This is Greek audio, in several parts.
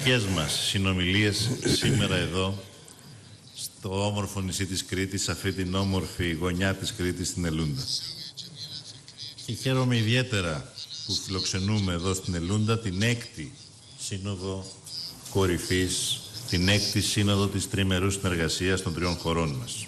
δικές μας συνομιλίες σήμερα εδώ, στο όμορφο νησί της Κρήτης, σε αυτή την όμορφη γωνιά της Κρήτης, στην Ελούντα. Και χαίρομαι ιδιαίτερα που φιλοξενούμε εδώ στην Ελούντα την 6η Σύνοδο Κορυφής, την 6η Σύνοδο της Τριμερούς Συνεργασίας των τριών χωρών μας.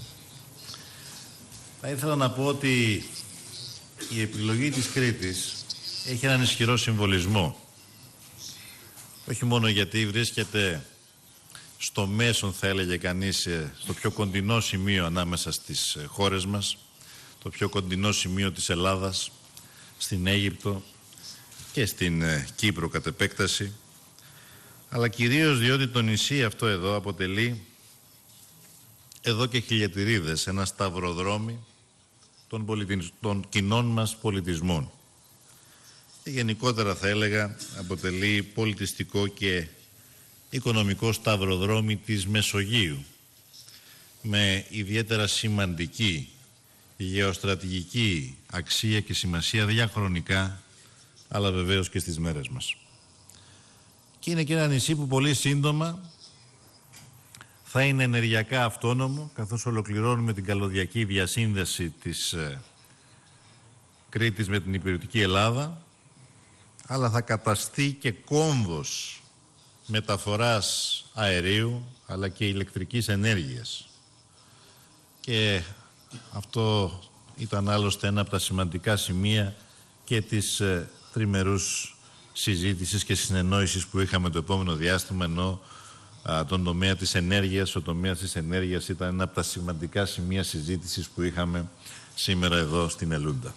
Θα ήθελα να πω ότι η επιλογή της Κρήτης έχει έναν ισχυρό συμβολισμό. Όχι μόνο γιατί βρίσκεται στο μέσον, θα έλεγε κανείς, στο πιο κοντινό σημείο ανάμεσα στις χώρες μας, το πιο κοντινό σημείο της Ελλάδας, στην Αίγυπτο και στην Κύπρο κατ' επέκταση, αλλά κυρίως διότι το νησί αυτό εδώ αποτελεί εδώ και χιλιετηρίδες ένα σταυροδρόμι των κοινών μας πολιτισμών. Και γενικότερα θα έλεγα αποτελεί πολιτιστικό και οικονομικό σταυροδρόμι της Μεσογείου, με ιδιαίτερα σημαντική γεωστρατηγική αξία και σημασία διαχρονικά, αλλά βεβαίως και στις μέρες μας. Και είναι και ένα νησί που πολύ σύντομα θα είναι ενεργειακά αυτόνομο, καθώς ολοκληρώνουμε την καλωδιακή διασύνδεση της Κρήτης με την υπηρετική Ελλάδα, αλλά θα καταστεί και κόμβος μεταφοράς αερίου, αλλά και ηλεκτρικής ενέργειας. Και αυτό ήταν άλλωστε ένα από τα σημαντικά σημεία και της τριμερούς συζήτησης και συνεννόησης που είχαμε το επόμενο διάστημα, ενώ τον τομέα της ενέργειας, ο τομέας της ενέργειας ήταν ένα από τα σημαντικά σημεία συζήτησης που είχαμε σήμερα εδώ στην Ελούντα.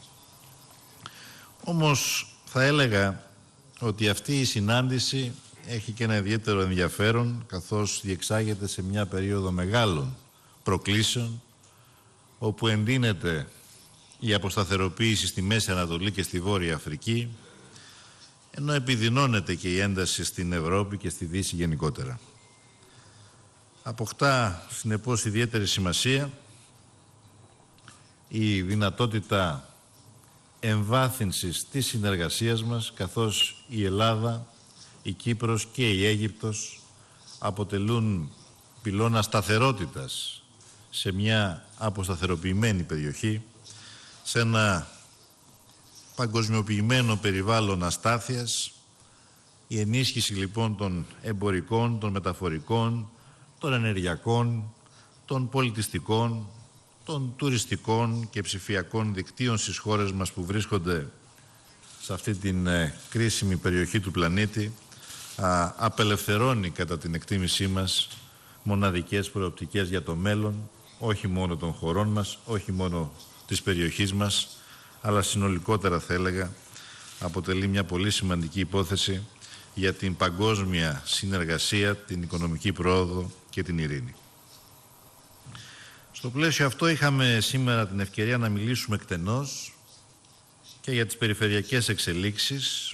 Όμως θα έλεγα ότι αυτή η συνάντηση έχει και ένα ιδιαίτερο ενδιαφέρον, καθώς διεξάγεται σε μια περίοδο μεγάλων προκλήσεων, όπου εντείνεται η αποσταθεροποίηση στη Μέση Ανατολή και στη Βόρεια Αφρική, ενώ επιδεινώνεται και η ένταση στην Ευρώπη και στη Δύση γενικότερα. Αποκτά συνεπώς ιδιαίτερη σημασία η δυνατότητα εμβάθυνσης της συνεργασίας μας, καθώς η Ελλάδα, η Κύπρος και η Αίγυπτος αποτελούν πυλώνα σταθερότητας σε μια αποσταθεροποιημένη περιοχή, σε ένα παγκοσμιοποιημένο περιβάλλον αστάθειας. Η ενίσχυση λοιπόν των εμπορικών, των μεταφορικών, των ενεργειακών, των πολιτιστικών, των τουριστικών και ψηφιακών δικτύων στις χώρες μας που βρίσκονται σε αυτή την κρίσιμη περιοχή του πλανήτη, απελευθερώνει κατά την εκτίμησή μας μοναδικές προοπτικές για το μέλλον, όχι μόνο των χωρών μας, όχι μόνο της περιοχής μας, αλλά συνολικότερα θα έλεγα αποτελεί μια πολύ σημαντική υπόθεση για την παγκόσμια συνεργασία, την οικονομική πρόοδο και την ειρήνη. Στο πλαίσιο αυτό είχαμε σήμερα την ευκαιρία να μιλήσουμε εκτενώς και για τις περιφερειακές εξελίξεις.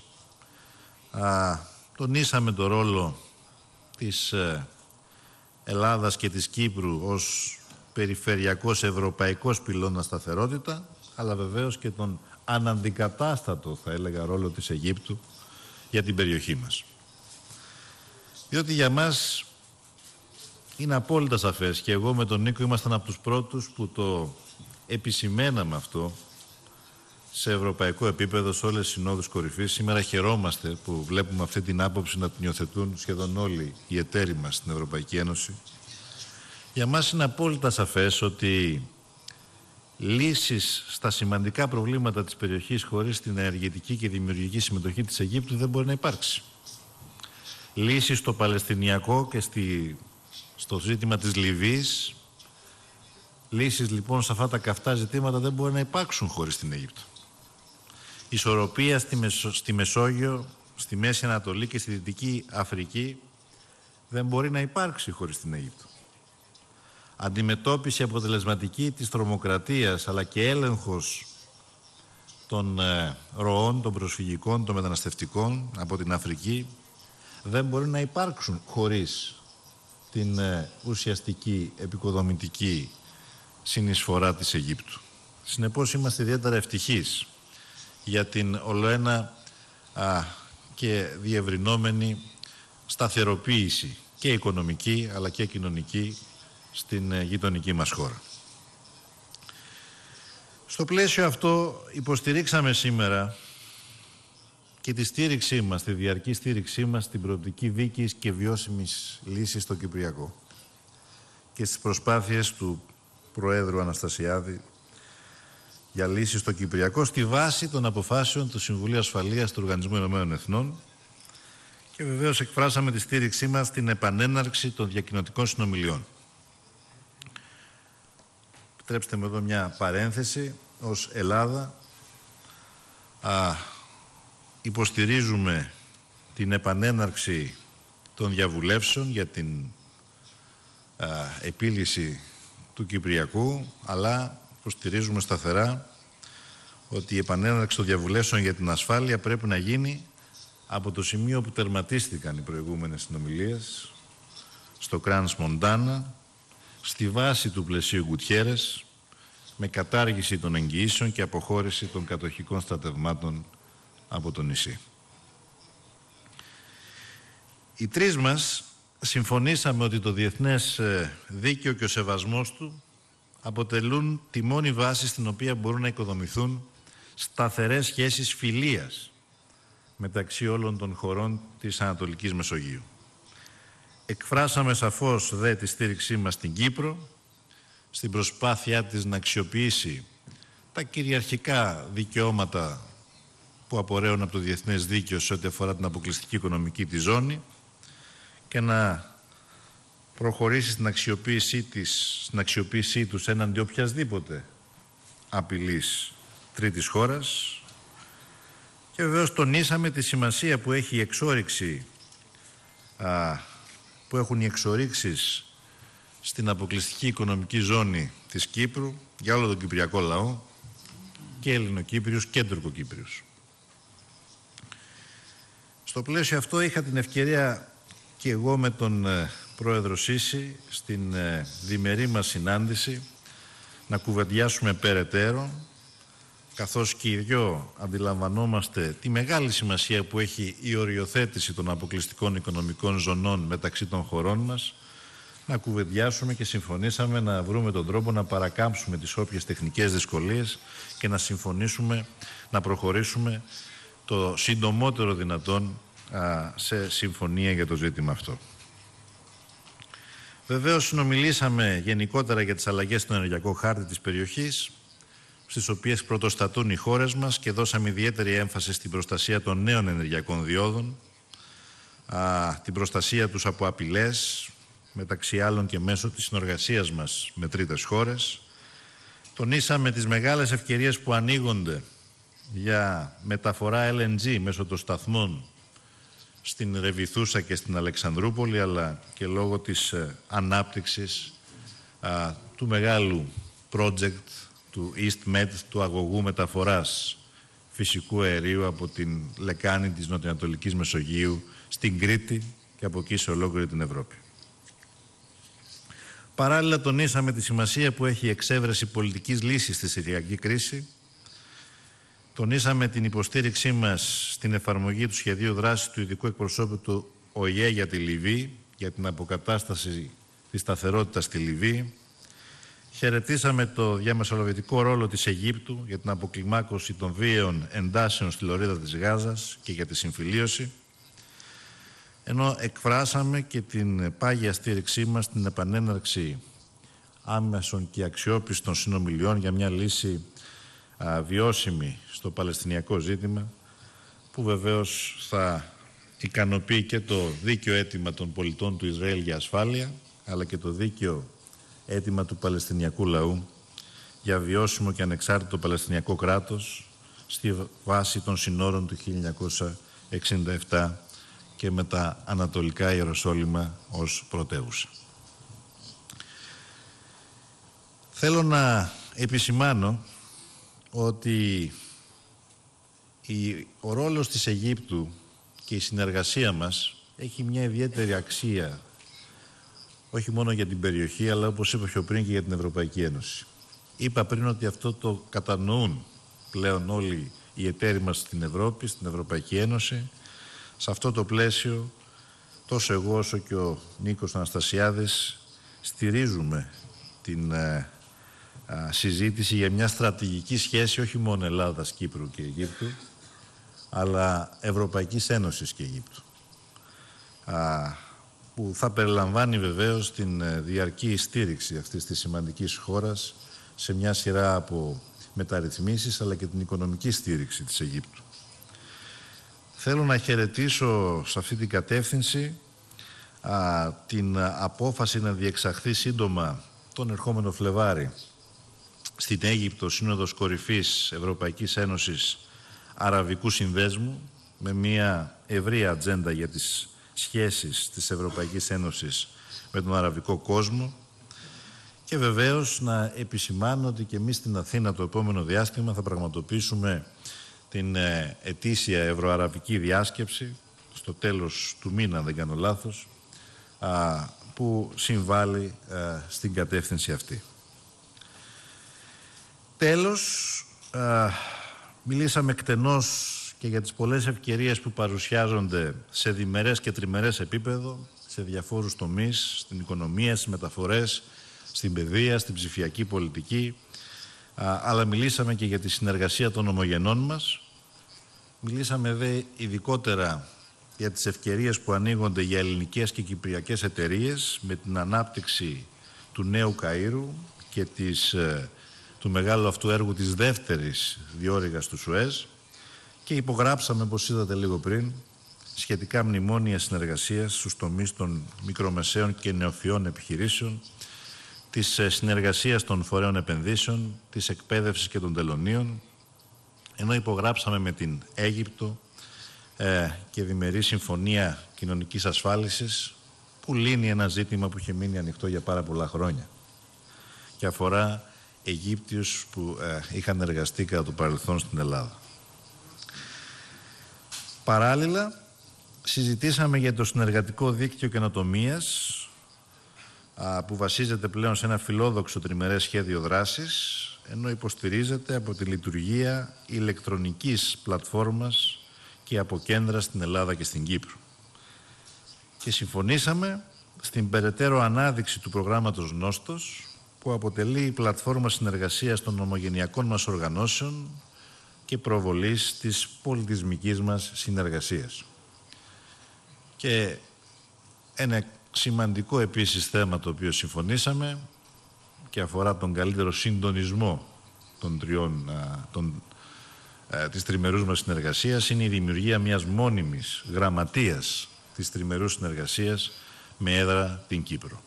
Τονίσαμε το ρόλο της Ελλάδας και της Κύπρου ως περιφερειακός ευρωπαϊκός πυλώνας σταθερότητα, αλλά βεβαίως και τον αναντικατάστατο, θα έλεγα, ρόλο της Αιγύπτου για την περιοχή μας. Διότι για μας είναι απόλυτα σαφές, και εγώ με τον Νίκο ήμασταν από τους πρώτους που το επισημαίναμε αυτό σε ευρωπαϊκό επίπεδο, σε όλες τις συνόδους κορυφής. Σήμερα χαιρόμαστε που βλέπουμε αυτή την άποψη να την υιοθετούν σχεδόν όλοι οι εταίροι μας στην Ευρωπαϊκή Ένωση. Για μας είναι απόλυτα σαφές ότι λύσεις στα σημαντικά προβλήματα της περιοχής χωρίς την ενεργητική και δημιουργική συμμετοχή της Αιγύπτου δεν μπορεί να υπάρξει. Λύσεις στο Παλαιστινιακό και στο ζήτημα της Λιβύης, λύσεις λοιπόν σε αυτά τα καυτά ζητήματα δεν μπορεί να υπάρξουν χωρίς την Αίγυπτο. Ισορροπία στη Μεσόγειο, στη Μέση Ανατολή και στη Δυτική Αφρική δεν μπορεί να υπάρξει χωρίς την Αίγυπτο. Αντιμετώπιση αποτελεσματική της τρομοκρατίας, αλλά και έλεγχος των ροών, των προσφυγικών, των μεταναστευτικών από την Αφρική δεν μπορεί να υπάρξουν χωρίς την ουσιαστική επικοδομητική συνεισφορά της Αιγύπτου. Συνεπώς είμαστε ιδιαίτερα ευτυχείς για την ολοένα και διευρυνόμενη σταθεροποίηση και οικονομική αλλά και κοινωνική στην γειτονική μας χώρα. Στο πλαίσιο αυτό υποστηρίξαμε σήμερα και τη στήριξή μας, τη διαρκή στήριξή μας στην προοπτική δίκης και βιώσιμης λύσης στο Κυπριακό και στις προσπάθειες του Προέδρου Αναστασιάδη για λύση στο Κυπριακό στη βάση των αποφάσεων του Συμβουλίου Ασφαλείας του Οργανισμού Ηνωμένων Εθνών και βεβαίως εκφράσαμε τη στήριξή μας στην επανέναρξη των διακοινωτικών συνομιλιών. Επιτρέψτε με εδώ μια παρένθεση. Ως Ελλάδα υποστηρίζουμε την επανέναρξη των διαβουλεύσεων για την επίλυση του Κυπριακού, αλλά υποστηρίζουμε σταθερά ότι η επανέναρξη των διαβουλεύσεων για την ασφάλεια πρέπει να γίνει από το σημείο που τερματίστηκαν οι προηγούμενες συνομιλίες, στο Κράνς Μοντάνα, στη βάση του πλαισίου Γκουτιέρες, με κατάργηση των εγγυήσεων και αποχώρηση των κατοχικών στρατευμάτων από το νησί. Οι τρεις μας συμφωνήσαμε ότι το διεθνές δίκαιο και ο σεβασμός του αποτελούν τη μόνη βάση στην οποία μπορούν να οικοδομηθούν σταθερές σχέσεις φιλίας μεταξύ όλων των χωρών της Ανατολικής Μεσογείου. Εκφράσαμε σαφώς τη στήριξή μας στην Κύπρο, στην προσπάθειά της να αξιοποιήσει τα κυριαρχικά δικαιώματα που απορρέουν από το διεθνές δίκαιο σε ό,τι αφορά την αποκλειστική οικονομική της ζώνη και να προχωρήσει στην αξιοποίησή τους έναντι οποιασδήποτε απειλής τρίτης χώρας. Και βεβαίως τονίσαμε τη σημασία που έχει η εξόρυξη, που έχουν οι εξορίξεις στην αποκλειστική οικονομική ζώνη της Κύπρου για όλο τον κυπριακό λαό, και Ελληνοκύπριους και Τουρκοκύπριους. Στο πλαίσιο αυτό είχα την ευκαιρία και εγώ με τον Πρόεδρο Σίση στην διμερή μας συνάντηση να κουβεντιάσουμε περαιτέρω, καθώς και οι δυο αντιλαμβανόμαστε τη μεγάλη σημασία που έχει η οριοθέτηση των αποκλειστικών οικονομικών ζωνών μεταξύ των χωρών μας, να κουβεντιάσουμε και συμφωνήσαμε να βρούμε τον τρόπο να παρακάμψουμε τις όποιες τεχνικές δυσκολίες και να συμφωνήσουμε, να προχωρήσουμε το συντομότερο δυνατόν σε συμφωνία για το ζήτημα αυτό. Βεβαίως συνομιλήσαμε γενικότερα για τις αλλαγές στον ενεργειακό χάρτη της περιοχής, στις οποίες πρωτοστατούν οι χώρες μας, και δώσαμε ιδιαίτερη έμφαση στην προστασία των νέων ενεργειακών διόδων, την προστασία τους από απειλές, μεταξύ άλλων και μέσω της συνεργασίας μας με τρίτες χώρες. Τονίσαμε τις μεγάλες ευκαιρίες που ανοίγονται για μεταφορά LNG μέσω των σταθμών στην Ρεβιθούσα και στην Αλεξανδρούπολη, αλλά και λόγω της ανάπτυξης του μεγάλου project του EastMed, του αγωγού μεταφοράς φυσικού αερίου από την λεκάνη της Νοτιοανατολικής Μεσογείου στην Κρήτη και από εκεί σε ολόκληρη την Ευρώπη. Παράλληλα, τονίσαμε τη σημασία που έχει η εξέβρεση πολιτικής λύσης στη Συριακή κρίση. Τονίσαμε την υποστήριξή μας στην εφαρμογή του σχεδίου δράσης του ειδικού εκπροσώπου του ΟΗΕ για τη Λιβύη, για την αποκατάσταση της σταθερότητας στη Λιβύη. Χαιρετήσαμε το διαμεσολαβητικό ρόλο της Αιγύπτου για την αποκλιμάκωση των βίαιων εντάσεων στη λωρίδα της Γάζας και για τη συμφιλίωση, ενώ εκφράσαμε και την πάγια στήριξή μας στην επανέναρξη άμεσων και αξιόπιστων συνομιλιών για μια λύση βιώσιμη στο Παλαιστινιακό ζήτημα, που βεβαίως θα ικανοποιεί και το δίκαιο αίτημα των πολιτών του Ισραήλ για ασφάλεια, αλλά και το δίκαιο αίτημα του Παλαιστινιακού λαού για βιώσιμο και ανεξάρτητο Παλαιστινιακό κράτος στη βάση των συνόρων του 1967 και με τα Ανατολικά Ιεροσόλυμα ως πρωτεύουσα. Θέλω να επισημάνω ότι ο ρόλος της Αιγύπτου και η συνεργασία μας έχει μια ιδιαίτερη αξία, όχι μόνο για την περιοχή, αλλά όπως είπα πιο πριν και για την Ευρωπαϊκή Ένωση. Είπα πριν ότι αυτό το κατανοούν πλέον όλοι οι εταίροι μας στην Ευρώπη, στην Ευρωπαϊκή Ένωση. Σε αυτό το πλαίσιο τόσο εγώ όσο και ο Νίκος Αναστασιάδης στηρίζουμε την συζήτηση για μια στρατηγική σχέση όχι μόνο Ελλάδας, Κύπρου και Αιγύπτου, αλλά Ευρωπαϊκής Ένωσης και Αιγύπτου, που θα περιλαμβάνει βεβαίως την διαρκή στήριξη αυτής της σημαντικής χώρας σε μια σειρά από μεταρρυθμίσεις, αλλά και την οικονομική στήριξη της Αιγύπτου. Θέλω να χαιρετήσω σε αυτή την κατεύθυνση την απόφαση να διεξαχθεί σύντομα τον ερχόμενο Φλεβάρι στην Αίγυπτο Σύνοδος Κορυφής Ευρωπαϊκής Ένωσης Αραβικού Συνδέσμου, με μια ευρεία ατζέντα για τις σχέσεις της Ευρωπαϊκής Ένωσης με τον αραβικό κόσμο, και βεβαίως να επισημάνω ότι και εμείς στην Αθήνα το επόμενο διάστημα θα πραγματοποιήσουμε την ετήσια ευρωαραβική διάσκεψη στο τέλος του μήνα, αν δεν κάνω λάθος, που συμβάλλει στην κατεύθυνση αυτή. Τέλος, μιλήσαμε εκτενώς και για τις πολλές ευκαιρίες που παρουσιάζονται σε διμερές και τριμερές επίπεδο, σε διαφόρους τομείς, στην οικονομία, στις μεταφορές, στην παιδεία, στην ψηφιακή πολιτική, αλλά μιλήσαμε και για τη συνεργασία των ομογενών μας. Μιλήσαμε δε ειδικότερα για τις ευκαιρίες που ανοίγονται για ελληνικές και κυπριακές εταιρείες με την ανάπτυξη του Νέου Καΐρου και του μεγάλου αυτού έργου της δεύτερης διόρυγας του Σουέζ, και υπογράψαμε, όπως είδατε λίγο πριν, σχετικά μνημόνια συνεργασίας στους τομείς των μικρομεσαίων και νεοφυών επιχειρήσεων, της συνεργασίας των φορέων επενδύσεων, της εκπαίδευσης και των τελωνίων, ενώ υπογράψαμε με την Αίγυπτο και διμερή συμφωνία κοινωνικής ασφάλισης, που λύνει ένα ζήτημα που είχε μείνει ανοιχτό για πάρα πολλά χρόνια και αφορά Αιγύπτιους που είχαν εργαστεί κατά το παρελθόν στην Ελλάδα. Παράλληλα, συζητήσαμε για το συνεργατικό δίκτυο καινοτομίας, που βασίζεται πλέον σε ένα φιλόδοξο τριμερές σχέδιο δράσης, ενώ υποστηρίζεται από τη λειτουργία ηλεκτρονικής πλατφόρμας και από κέντρα στην Ελλάδα και στην Κύπρο. Και συμφωνήσαμε στην περαιτέρω ανάδειξη του προγράμματος Νόστος, που αποτελεί η πλατφόρμα συνεργασίας των ομογενειακών μας οργανώσεων και προβολής της πολιτισμικής μας συνεργασίας. Και ένα σημαντικό επίσης θέμα το οποίο συμφωνήσαμε και αφορά τον καλύτερο συντονισμό της τριμερούς μας συνεργασίας είναι η δημιουργία μιας μόνιμης γραμματείας της τριμερούς συνεργασίας με έδρα την Κύπρο.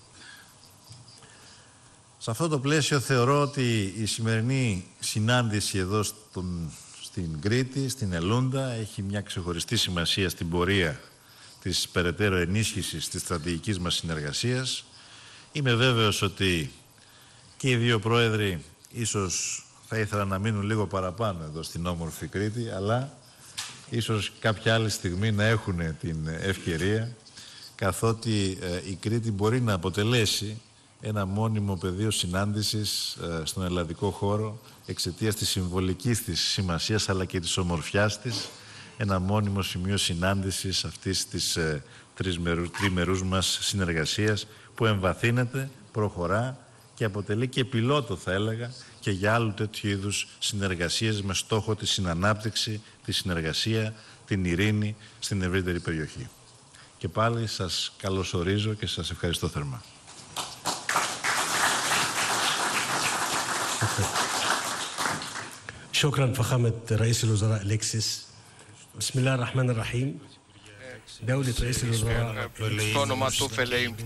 Σε αυτό το πλαίσιο θεωρώ ότι η σημερινή συνάντηση εδώ στην Κρήτη, στην Ελούντα, έχει μια ξεχωριστή σημασία στην πορεία της περαιτέρω ενίσχυσης της στρατηγικής μας συνεργασίας. Είμαι βέβαιος ότι και οι δύο πρόεδροι ίσως θα ήθελαν να μείνουν λίγο παραπάνω εδώ στην όμορφη Κρήτη, αλλά ίσως κάποια άλλη στιγμή να έχουν την ευκαιρία, καθότι η Κρήτη μπορεί να αποτελέσει ένα μόνιμο πεδίο συνάντησης στον ελλαδικό χώρο εξαιτίας της συμβολικής της σημασίας αλλά και της ομορφιάς της, ένα μόνιμο σημείο συνάντησης αυτής της τριμερούς μας συνεργασίας που εμβαθύνεται, προχωρά και αποτελεί και πιλότο, θα έλεγα, και για άλλου τέτοιου είδους συνεργασίες με στόχο τη συνανάπτυξη, τη συνεργασία, την ειρήνη στην ευρύτερη περιοχή. Και πάλι σας καλωσορίζω και σας ευχαριστώ θερμά. شكرا فخامة رئيس الوزراء أليكسيس. بسم الله الرحمن الرحيم. دولة رئيس الوزراء. Στο όνομα του Φελέη.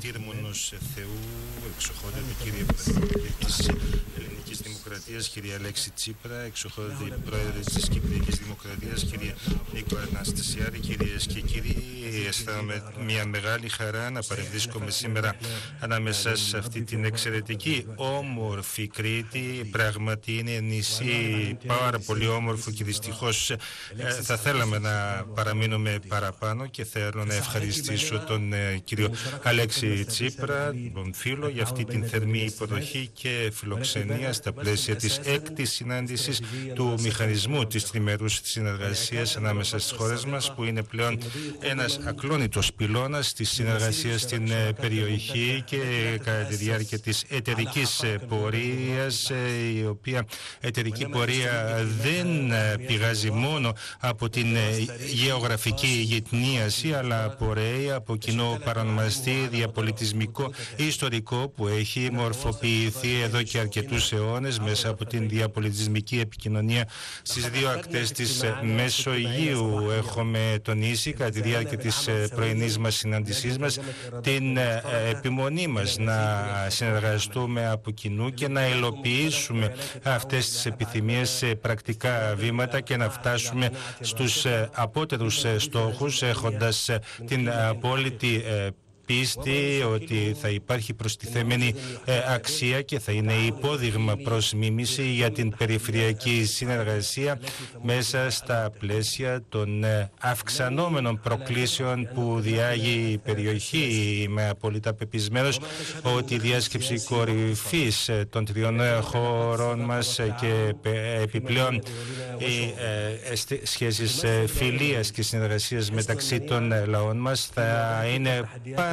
Δημοκρατίας, κυρία Αλέξη Τσίπρα, εξοχότατη πρόεδρε της Κυπριακής Δημοκρατίας, κυρία Νίκο Αναστασιάδη, κυρίες και κύριοι, αισθάνομαι μια μεγάλη χαρά να παρευρίσκομαι σήμερα ανάμεσα σε αυτή την εξαιρετική όμορφη Κρήτη. Πράγματι είναι νησί πάρα πολύ όμορφο και δυστυχώς θα θέλαμε να παραμείνουμε παραπάνω και θέλω να ευχαριστήσω τον κύριο Αλέξη Τσίπρα, τον φίλο, για αυτή την θερμή υποδοχή και φιλοξενία στα πλαίσια της 6ης συνάντησης του μηχανισμού της τριμερούς συνεργασίας ανάμεσα στις χώρες μας, που είναι πλέον ένας ακλόνητος πυλώνας της συνεργασίας στην περιοχή και κατά τη διάρκεια της εταιρικής πορείας, η οποία εταιρική πορεία δεν πηγάζει μόνο από την γεωγραφική γειτνίαση, αλλά απορρέει από κοινό παρονομαστή διαπολιτισμικό ιστορικό που έχει μορφοποιηθεί εδώ και αρκετούς αιώνες μέσα από την διαπολιτισμική επικοινωνία στις δύο ακτές της Μεσογείου. Έχουμε τονίσει κατά τη διάρκεια της πρωινής μας συνάντησής μας την επιμονή μας να συνεργαστούμε από κοινού και να υλοποιήσουμε αυτές τις επιθυμίες σε πρακτικά βήματα και να φτάσουμε στους απότερους στόχους, έχοντας την απόλυτη πίστη ότι θα υπάρχει προστιθέμενη αξία και θα είναι υπόδειγμα προς μίμηση για την περιφερειακή συνεργασία μέσα στα πλαίσια των αυξανόμενων προκλήσεων που διάγει η περιοχή. Είμαι απόλυτα πεπισμένος ότι η διάσκεψη κορυφής των τριών χωρών μας και επιπλέον οι σχέσεις φιλίας και συνεργασίας μεταξύ των λαών μας θα είναι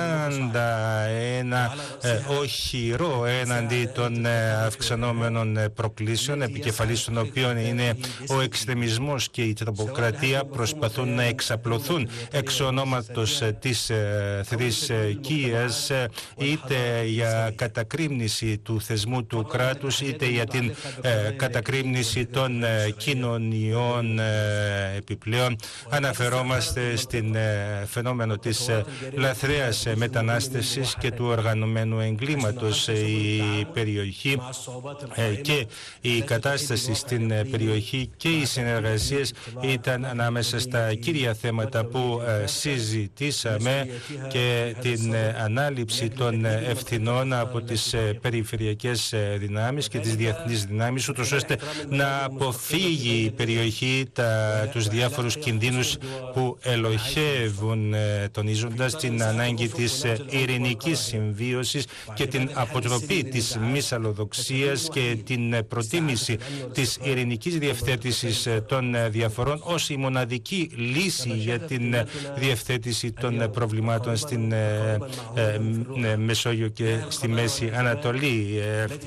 πάντα ένα οχυρό έναντι των αυξανόμενων προκλήσεων, επικεφαλής των οποίων είναι ο εξτρεμισμός και η τρομοκρατία. Προσπαθούν να εξαπλωθούν εξ ονόματος της θρησκείας, είτε για κατακρίμνηση του θεσμού του κράτους, είτε για την κατακρίμνηση των κοινωνιών. Επιπλέον αναφερόμαστε στην φαινόμενο της λαθρέας μετανάστευσης και του οργανωμένου εγκλήματος. Η περιοχή και η κατάσταση στην περιοχή και οι συνεργασίες ήταν ανάμεσα στα κύρια θέματα που συζητήσαμε, και την ανάληψη των ευθυνών από τις περιφερειακές δυνάμεις και τις διεθνείς δυνάμεις, ούτως ώστε να αποφύγει η περιοχή τους διάφορους κινδύνους που ελοχεύουν, τονίζοντας την ανάγκη της ειρηνικής συμβίωσης και την αποτροπή της μυσαλλοδοξίας και την προτίμηση της ειρηνικής διευθέτησης των διαφορών ως η μοναδική λύση για την διευθέτηση των προβλημάτων στην Μεσόγειο και στη Μέση Ανατολή.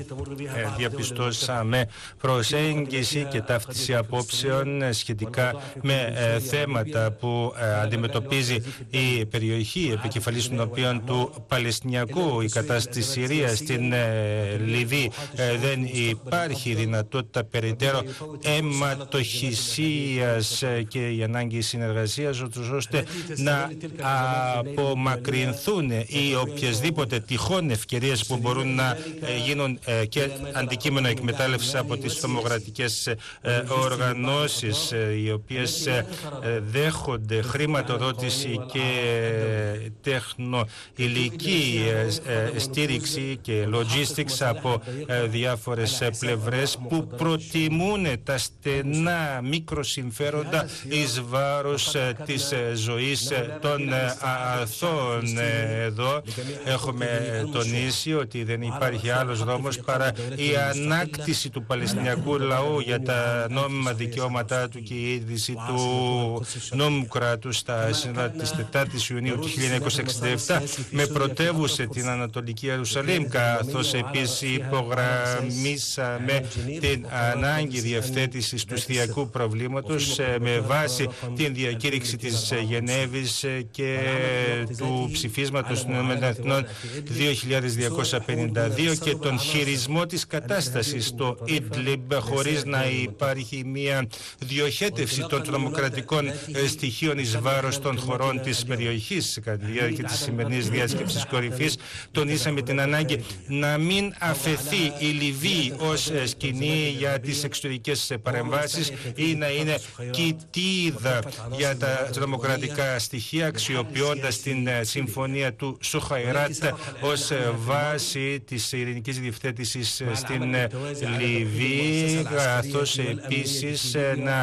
Διαπιστώσαμε προσέγγιση και ταύτιση απόψεων σχετικά με θέματα που αντιμετωπίζει η περιοχή, επικεφαλής των οποίων του Παλαιστινιακού, η κατάσταση στη Συρία, στην Λιβύη. Δεν υπάρχει δυνατότητα περαιτέρω αιματοχυσίας και η ανάγκη συνεργασίας, ώστε να απομακρυνθούν οι οποιασδήποτε τυχόν ευκαιρίες που μπορούν να γίνουν και αντικείμενο εκμετάλλευσης από τις τρομοκρατικές οργανώσεις, οι οποίες δέχονται χρηματοδότηση και τεχνοηλική στήριξη και logistics από διάφορες πλευρές που προτιμούν τα στενά μικροσυμφέροντα εις βάρος της ζωής των αθώων. Εδώ έχουμε τονίσει ότι δεν υπάρχει άλλος δρόμος παρά η ανάκτηση του Παλαιστινιακού λαού για τα νόμιμα δικαιώματά του και η ίδρυση του νόμου κράτους στα σύνορα της 4ης Ιουνίου του 1967 με πρωτεύουσα την Ανατολική Ιερουσαλήμ, καθώς επίσης υπογραμμίσαμε την ανάγκη διευθέτησης του συριακού προβλήματος με βάση την διακήρυξη της Γενέβης και του ψηφίσματος των ΗΠΑ 2252 και τον χειρισμό της κατάστασης στο Ιντλιμπ, χωρίς να υπάρχει μια διοχέτευση των τρομοκρατικών στοιχείων εις βάρος των χωρών της περιοχής. Κατά τη διάρκεια της σημερινής διάσκεψης κορυφής τονίσαμε την ανάγκη να μην αφαιθεί η Λιβύη ως σκηνή για τις εξωτερικές παρεμβάσεις ή να είναι κοιτίδα για τα τρομοκρατικά στοιχεία, αξιοποιώντας την συμφωνία του Σοχαϊράτ ως βάση της ειρηνικής διευθέτησης στην Λιβύη, καθώς επίσης να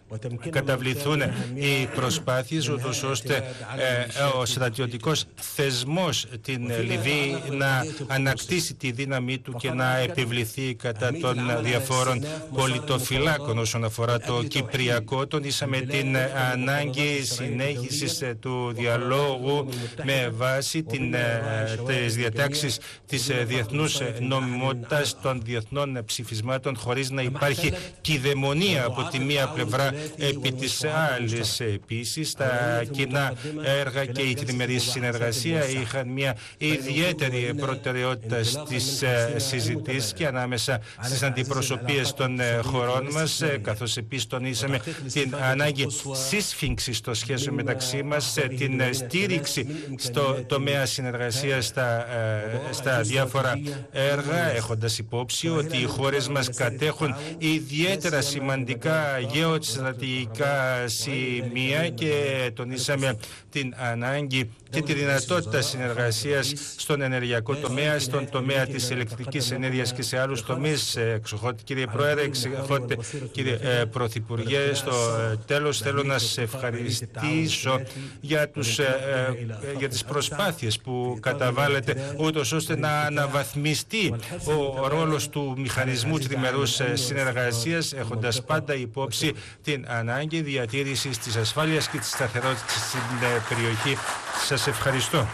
καταβληθούν οι προσπάθειες ούτως ώστε ο στρατιωτικός θεσμός την Λιβύη να ανακτήσει τη δύναμή του και να επιβληθεί κατά των διαφόρων πολιτοφυλάκων. Όσον αφορά το Κυπριακό, τονίσαμε την ανάγκη συνέχισης του διαλόγου με βάση τις διατάξεις της διεθνούς νομιμότητας των διεθνών ψηφισμάτων, χωρίς να υπάρχει κυδαιμονία από τη μία πλευρά επί της άλλης. Επίσης, τα κοινά έργα και η τριμερή συνεργασία είχαν μια ιδιαίτερη προτεραιότητα στις συζητήσεις και ανάμεσα στις αντιπροσωπείες των χωρών μας, καθώς επίσης τονίσαμε την ανάγκη σύσφιγξης των σχέσεων μεταξύ μας, την στήριξη στο τομέα συνεργασίας στα διάφορα έργα, έχοντας υπόψη ότι οι χώρες μας κατέχουν ιδιαίτερα σημαντικά γεωστρατηγικά σημεία και τονίσαμε την ανάγκη και τη δυνατότητα συνεργασίας στον ενεργειακό τομέα, στον τομέα της ηλεκτρικής ενέργειας και σε άλλους τομείς. Κύριε Πρόεδρε, κύριε Πρωθυπουργέ, στο τέλος θέλω να σε ευχαριστήσω για τις προσπάθειες που καταβάλλετε ούτως ώστε να αναβαθμιστεί ο ρόλος του μηχανισμού τριμερούς συνεργασίας, έχοντας πάντα υπόψη την ανάγκη διατήρησης της ασφάλειας και της σταθερότητας στην περιοχή. Σας ευχαριστώ.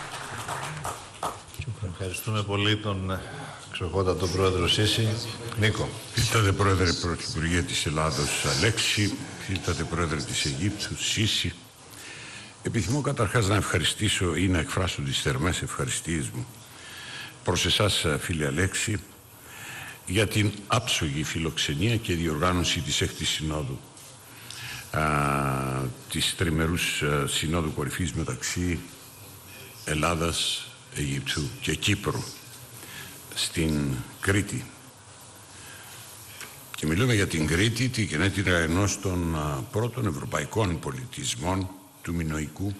Ευχαριστούμε πολύ τον εξοχότατο πρόεδρο Σίση. Νίκο. Ήρθατε πρόεδρε Πρωθυπουργέ της Ελλάδος Αλέξη, ήρθατε πρόεδρε της Αιγύπτου Σίση. Επιθυμώ καταρχάς να ευχαριστήσω ή να εκφράσω τις θερμές ευχαριστίες μου προς εσάς φίλε Αλέξη για την άψογη φιλοξενία και διοργάνωση της 6ης Συνόδου της τριμερούς Συνόδου Κορυφής μεταξύ Ελλάδας, Αιγύπτου και Κύπρου στην Κρήτη. Και μιλούμε για την Κρήτη, τη γενέτειρα ενός των πρώτων ευρωπαϊκών πολιτισμών του Μινωικού,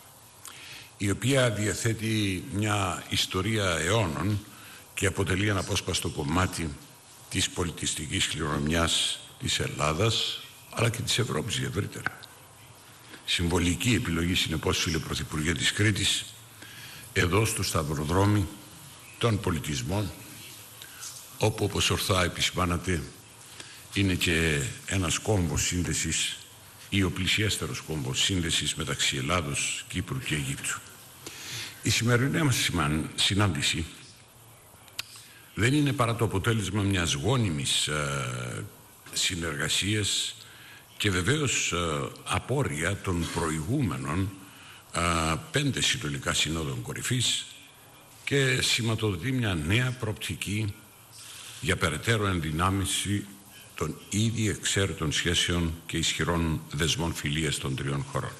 η οποία διαθέτει μια ιστορία αιώνων και αποτελεί ένα απόσπαστο κομμάτι της πολιτιστικής κληρονομιάς της Ελλάδας αλλά και της Ευρώπης ευρύτερα. Συμβολική επιλογή συνεπώς, φίλε Πρωθυπουργέ της Κρήτης, εδώ στο σταυροδρόμι των πολιτισμών, όπου όπως ορθά επισημάνατε είναι και ένας κόμβος σύνδεσης ή ο πλησιέστερος κόμβος σύνδεσης μεταξύ Ελλάδος, Κύπρου και Αιγύπτου. Η σημερινή μας συνάντηση δεν είναι παρά το αποτέλεσμα μιας γόνιμης συνεργασίας και βεβαίως απόρρια των προηγούμενων 5 συνολικά συνόδων κορυφής και σηματοδοτεί μια νέα προοπτική για περαιτέρω ενδυνάμιση των ήδη εξαίρετων σχέσεων και ισχυρών δεσμών φιλίας των τριών χωρών.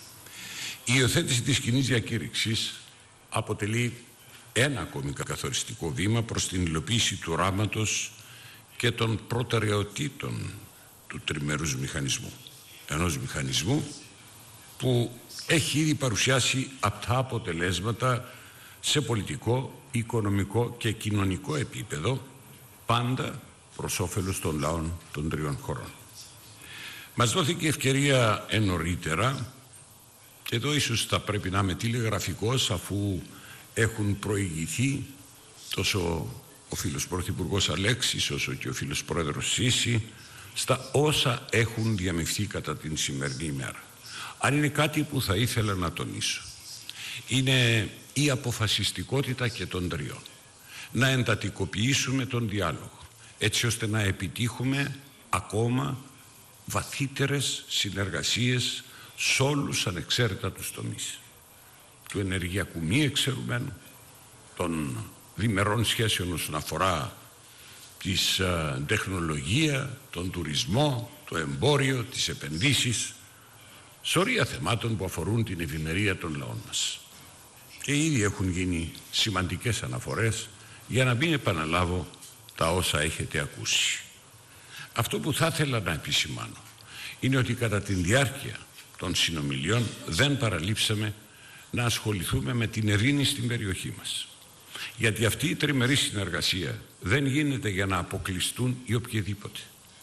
Η υιοθέτηση της κοινής διακήρυξης αποτελεί ένα ακόμη καθοριστικό βήμα προς την υλοποίηση του οράματος και των προτεραιοτήτων του τριμερούς μηχανισμού. Ενός μηχανισμού που έχει ήδη παρουσιάσει απτά αποτελέσματα σε πολιτικό, οικονομικό και κοινωνικό επίπεδο, πάντα προς όφελος των λαών των τριών χωρών. Μας δόθηκε ευκαιρία νωρίτερα, και εδώ ίσως θα πρέπει να είμαι τηλεγραφικός, αφού έχουν προηγηθεί τόσο ο φίλος Πρωθυπουργός Αλέξης όσο και ο φίλος Πρόεδρος Σίση στα όσα έχουν διαμειφθεί κατά την σημερινή ημέρα. Αν είναι κάτι που θα ήθελα να τονίσω, είναι η αποφασιστικότητα και των τριών. Να εντατικοποιήσουμε τον διάλογο, έτσι ώστε να επιτύχουμε ακόμα βαθύτερες συνεργασίες σε όλους ανεξαίρετα τους τομείς. Του ενεργειακού μη εξαιρουμένου, των διμερών σχέσεων όσον αφορά της τεχνολογία, τον τουρισμό, το εμπόριο, τις επενδύσεις, σωρία θεμάτων που αφορούν την ευημερία των λαών μας. Και ήδη έχουν γίνει σημαντικές αναφορές, για να μην επαναλάβω τα όσα έχετε ακούσει. Αυτό που θα ήθελα να επισημάνω είναι ότι κατά τη διάρκεια των συνομιλιών δεν παραλείψαμε να ασχοληθούμε με την ειρήνη στην περιοχή μας. Γιατί αυτή η τριμερή συνεργασία δεν γίνεται για να αποκλειστούν οι οποιοδήποτε.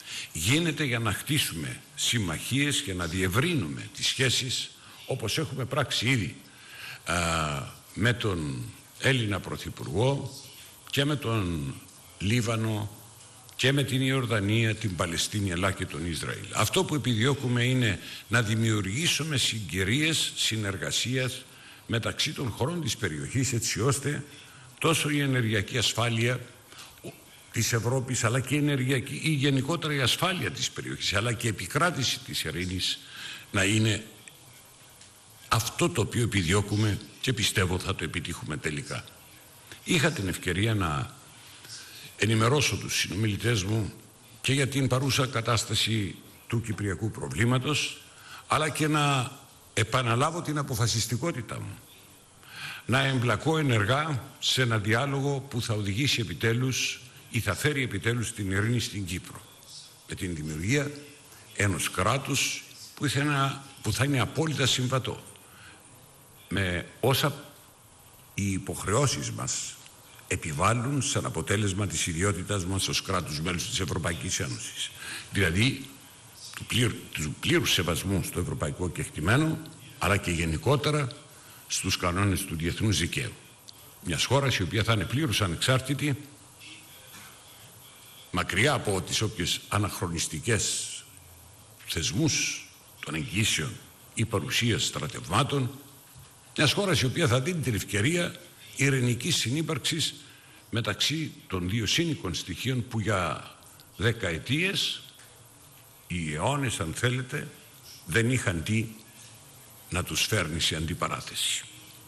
γίνεται για να χτίσουμε συμμαχίες και να διευρύνουμε τις σχέσεις, όπως έχουμε πράξει ήδη με τον Έλληνα Πρωθυπουργό και με τον Λίβανο και με την Ιορδανία, την Παλαιστίνη αλλά και τον Ισραήλ. Αυτό που επιδιώκουμε είναι να δημιουργήσουμε συγκυρίες συνεργασίας μεταξύ των χωρών της περιοχής, έτσι ώστε τόσο η ενεργειακή ασφάλεια της Ευρώπης αλλά και η γενικότερα η ασφάλεια της περιοχής αλλά και η επικράτηση της ειρήνης να είναι αυτό το οποίο επιδιώκουμε και πιστεύω θα το επιτύχουμε τελικά. Είχα την ευκαιρία να ενημερώσω τους συνομιλητές μου και για την παρούσα κατάσταση του κυπριακού προβλήματος, αλλά και να επαναλάβω την αποφασιστικότητά μου να εμπλακώ ενεργά σε ένα διάλογο που θα οδηγήσει επιτέλους ή θα φέρει επιτέλους την ειρήνη στην Κύπρο, με την δημιουργία ενός κράτους που θα είναι απόλυτα συμβατό με όσα οι υποχρεώσεις μας επιβάλλουν σαν αποτέλεσμα της ιδιότητας μας ως κράτους μέλους της Ευρωπαϊκής Ένωσης. Δηλαδή του πλήρους σεβασμού στο ευρωπαϊκό κεκτημένο, αλλά και γενικότερα στους κανόνες του διεθνούς δικαίου. Μιας χώρας η οποία θα είναι πλήρως ανεξάρτητη, μακριά από τις όποιες αναχρονιστικές θεσμούς των εγγύσεων ή παρουσίας στρατευμάτων, μιας χώρας η οποία θα δίνει την ευκαιρία ειρηνικής συνύπαρξης μεταξύ των δύο σύνοικων στοιχείων που για δεκαετίες, οι αιώνες αν θέλετε, δεν είχαν τι να τους φέρνει σε αντιπαράθεση.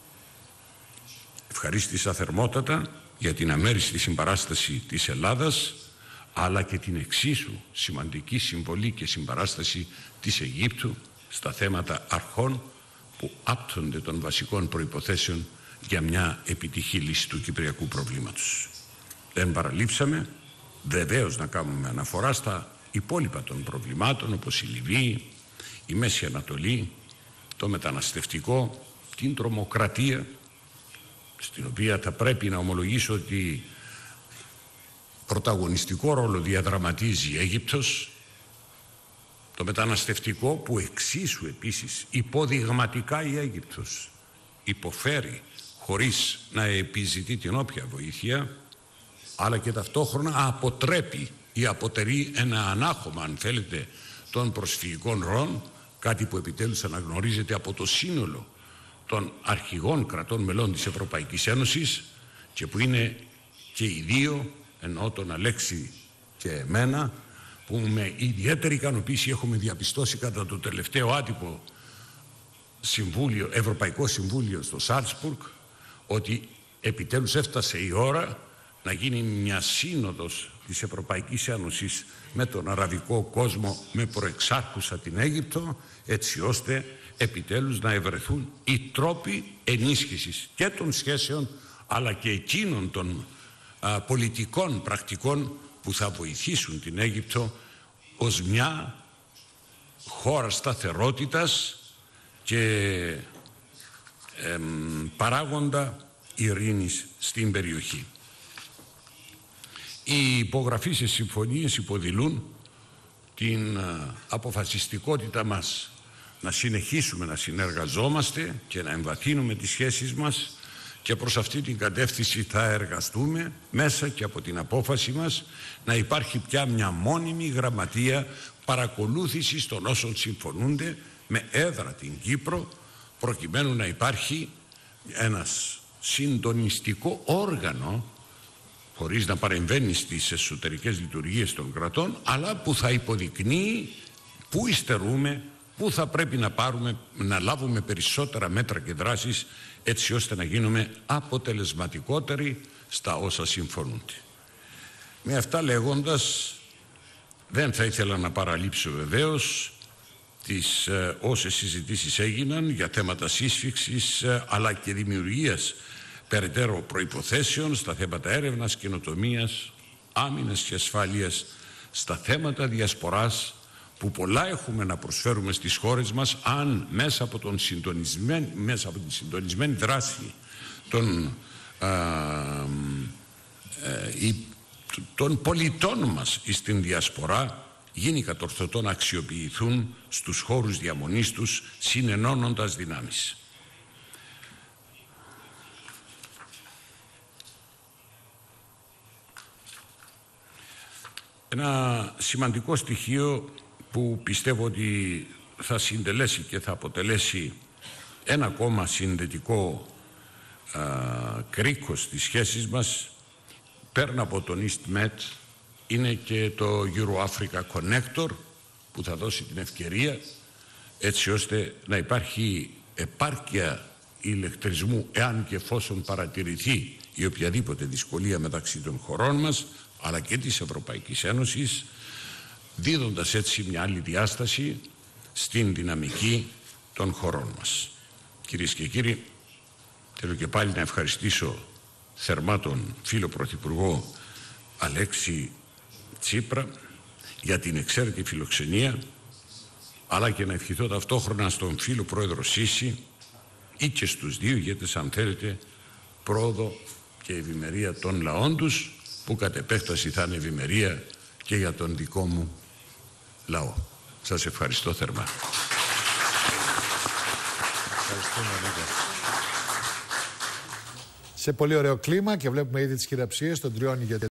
Ευχαρίστησα θερμότατα για την αμέριστη συμπαράσταση της Ελλάδας, αλλά και την εξίσου σημαντική συμβολή και συμπαράσταση της Αιγύπτου στα θέματα αρχών που άπτονται των βασικών προϋποθέσεων για μια επιτυχή λύση του κυπριακού προβλήματος. Δεν παραλείψαμε βεβαίως να κάνουμε αναφορά στα υπόλοιπα των προβλημάτων, όπως η Λιβύη, η Μέση Ανατολή, το μεταναστευτικό, την τρομοκρατία, στην οποία θα πρέπει να ομολογήσω ότι πρωταγωνιστικό ρόλο διαδραματίζει η Αίγυπτος, το μεταναστευτικό που εξίσου επίσης υποδειγματικά η Αίγυπτος υποφέρει χωρίς να επιζητεί την όποια βοήθεια, αλλά και ταυτόχρονα αποτρέπει ή αποτερεί ένα ανάχωμα, αν θέλετε, των προσφυγικών ροών, κάτι που επιτέλους αναγνωρίζεται από το σύνολο των αρχηγών κρατών μελών της Ευρωπαϊκής Ένωσης και που είναι και οι δύο, εννοώ τον Αλέξη και εμένα, που με ιδιαίτερη ικανοποίηση έχουμε διαπιστώσει κατά το τελευταίο άτυπο Ευρωπαϊκό Συμβούλιο στο Σάλτσμπουργκ, ότι επιτέλους έφτασε η ώρα να γίνει μια σύνοδος της Ευρωπαϊκής Ένωσης με τον αραβικό κόσμο, με προεξάρχουσα την Αίγυπτο, έτσι ώστε επιτέλους να ευρεθούν οι τρόποι ενίσχυσης και των σχέσεων αλλά και εκείνων των πολιτικών πρακτικών που θα βοηθήσουν την Αίγυπτο ως μια χώρα σταθερότητας και παράγοντα ειρήνης στην περιοχή. Οι υπογραφείς σε συμφωνίες υποδηλούν την αποφασιστικότητα μας να συνεχίσουμε να συνεργαζόμαστε και να εμβαθύνουμε τις σχέσεις μας, και προς αυτή την κατεύθυνση θα εργαστούμε μέσα και από την απόφαση μας να υπάρχει πια μια μόνιμη γραμματεία παρακολούθησης των όσων συμφωνούνται με έδρα την Κύπρο, προκειμένου να υπάρχει ένας συντονιστικό όργανο χωρίς να παρεμβαίνει στις εσωτερικές λειτουργίες των κρατών, αλλά που θα υποδεικνύει πού υστερούμε, πού θα πρέπει να λάβουμε περισσότερα μέτρα και δράσεις, έτσι ώστε να γίνουμε αποτελεσματικότεροι στα όσα συμφωνούνται. Με αυτά λέγοντας, δεν θα ήθελα να παραλείψω βεβαίως τις όσες συζητήσεις έγιναν για θέματα σύσφυξης αλλά και δημιουργίας περαιτέρω προϋποθέσεων στα θέματα έρευνας, καινοτομίας, άμυνας και ασφάλειας, στα θέματα διασποράς, που πολλά έχουμε να προσφέρουμε στις χώρες μας αν μέσα από την συντονισμένη δράση των πολιτών μας στην διασπορά γίνει κατορθωτό να αξιοποιηθούν στους χώρους διαμονής τους, συνενώνοντας δυνάμεις. Ένα σημαντικό στοιχείο που πιστεύω ότι θα συντελέσει και θα αποτελέσει ένα ακόμα συνδετικό κρίκος στις σχέσεις μας, πέραν από τον EastMed, είναι και το Euro-Africa Connector, που θα δώσει την ευκαιρία έτσι ώστε να υπάρχει επάρκεια ηλεκτρισμού, εάν και εφόσον παρατηρηθεί η οποιαδήποτε δυσκολία μεταξύ των χωρών μας αλλά και της Ευρωπαϊκής Ένωσης, δίδοντας έτσι μια άλλη διάσταση στην δυναμική των χωρών μας. Κυρίες και κύριοι, θέλω και πάλι να ευχαριστήσω θερμά τον φίλο Πρωθυπουργό Αλέξη Τσίπρα για την εξαίρετη φιλοξενία, αλλά και να ευχηθώ ταυτόχρονα στον φίλο Πρόεδρο Σίση ή και στους δύο ηγέτες, αν θέλετε, πρόοδο και ευημερία των λαών τους, που κατ' επέκταση θα είναι ευημερία και για τον δικό μου λαό. Σας ευχαριστώ θερμά. Σε πολύ ωραίο κλίμα, και βλέπουμε ήδη τις χειραψίες των τριών ηγετών.